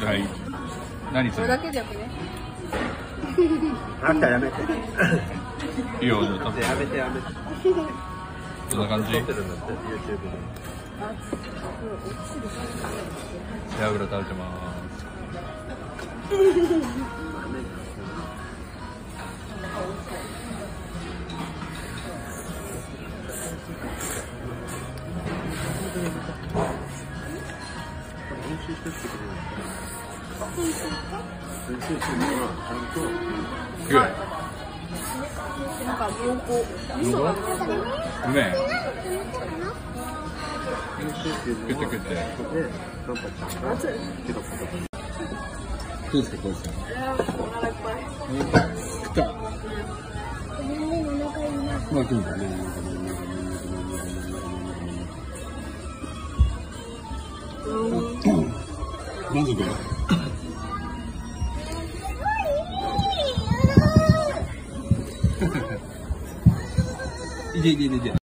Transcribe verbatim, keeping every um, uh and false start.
はい。何する？ これだけでよくね。 あんたやめて。 いいよ、じゃあ食べて。 やめてやめて。 こんな感じ。 撮ってるんだって、ユーチューブで。 背脂食べてます。 練習してってくれない練習するのはちゃんとすごい。 なんか濃厚。味噌が濃厚。 うめえ。 練習っていうのは食って食って。 で、なんかちゃんと熱い。 けどことどうですか、こうですか。 お腹いっぱい。 食った。まあ、今日だね。満足。いけいけいけいけ。